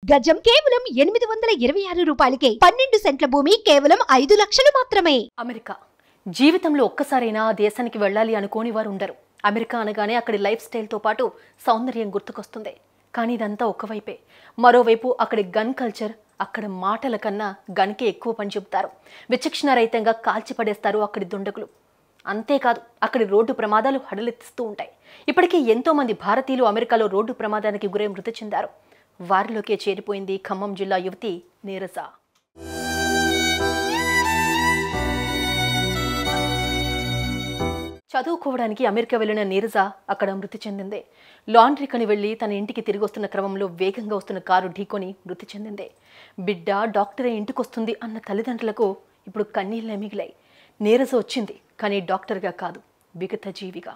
గజం కేవలం 826 రూపాయలకే 12 సెంట్ల భూమి కేవలం 5 లక్షలు మాత్రమే. అమెరికా జీవితంలో ఒక్కసారైనా ఆ దేశానికి వెళ్ళాలి అనుకోని వారు ఉండరు. అమెరికా అనగానే అక్కడి లైఫ్ స్టైల్తో పాటు సౌందర్యం గుర్తుకొస్తుంది. కానీ ఇదంతా ఒకవైపే. మరోవైపు అక్కడి గన్ కల్చర్, అక్కడ మాటల కన్నా గన్కే ఎక్కువ పని చెబుతారు. విచక్షణ రహితంగా కాల్చిపడేస్తారు అక్కడి దుండగులు. అంతేకాదు అక్కడి రోడ్డు ప్రమాదాలు హడలెత్తిస్తూ ఉంటాయి. ఇప్పటికీ ఎంతో మంది భారతీయులు అమెరికాలో రోడ్డు ప్రమాదానికి గురై మృతి చెందారు. వారిలోకే చేరిపోయింది ఖమ్మం జిల్లా యువతి నీరజ. చదువుకోవడానికి అమెరికా వెళ్లిన నీరజ అక్కడ మృతి చెందింది. లాండ్రీకని వెళ్లి తన ఇంటికి తిరిగి వస్తున్న క్రమంలో వేగంగా వస్తున్న కారు ఢీకొని మృతి చెందింది. బిడ్డ డాక్టరే ఇంటికొస్తుంది అన్న తల్లిదండ్రులకు ఇప్పుడు కన్నీళ్లే మిగిలాయి. నీరజ వచ్చింది, కానీ డాక్టర్గా కాదు, విగత జీవిగా.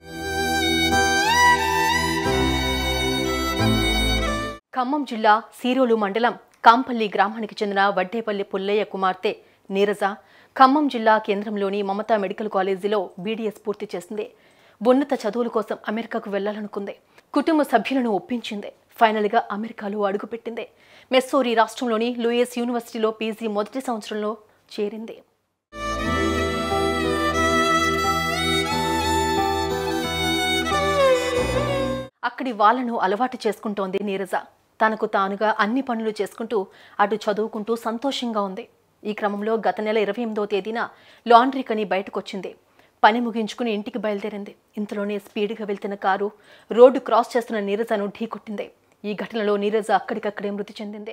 ఖమ్మం జిల్లా సీరోలు మండలం కాంపల్లి గ్రామానికి చెందిన వడ్డేపల్లి పుల్లయ్య కుమార్తె నీరజ ఖమ్మం జిల్లా కేంద్రంలోని మమతా మెడికల్ కాలేజీలో బీడీఎస్ పూర్తి చేసింది. ఉన్నత చదువుల కోసం అమెరికాకు వెళ్లాలనుకుంది. కుటుంబ సభ్యులను ఒప్పించింది. ఫైనల్గా అమెరికాలో అడుగుపెట్టింది. మెస్సోరీ రాష్ట్రంలోని లూయిస్ యూనివర్సిటీలో పీజీ మొదటి సంవత్సరంలో చేరింది. అక్కడి వాళ్లను అలవాటు చేసుకుంటోంది నీరజ. తనకు తానుగా అన్ని పనులు చేసుకుంటూ అటు చదువుకుంటూ సంతోషంగా ఉంది. ఈ క్రమంలో గత నెల 28వ తేదీన లాండ్రీకని బయటకొచ్చింది. పని ముగించుకుని ఇంటికి బయలుదేరింది. ఇంతలోనే స్పీడ్గా వెళ్తున్న కారు రోడ్డు క్రాస్ చేస్తున్న నీరజను ఢీకొట్టింది. ఈ ఘటనలో నీరజ అక్కడికక్కడే మృతి చెందింది.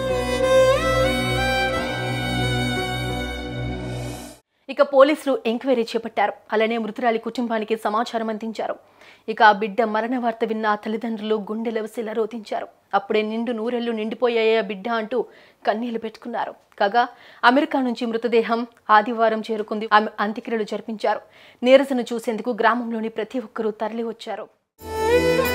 ఇక పోలీసులు ఎంక్వైరీ చేపట్టారు. అలానే మృతురాలి కుటుంబానికి సమాచారం అందించారు. ఇక ఆ బిడ్డ మరణ వార్త విన్న తల్లిదండ్రులు గుండెలవసిలా రోధించారు. అప్పుడే నిండు నూరెళ్లు నిండిపోయాయా బిడ్డ అంటూ కన్నీళ్లు పెట్టుకున్నారు. కాగా అమెరికా నుంచి మృతదేహం ఆదివారం చేరుకుంది. ఆమె అంత్యక్రియలు జరిపించారు. నీరజను చూసేందుకు గ్రామంలోని ప్రతి ఒక్కరూ తరలి వచ్చారు.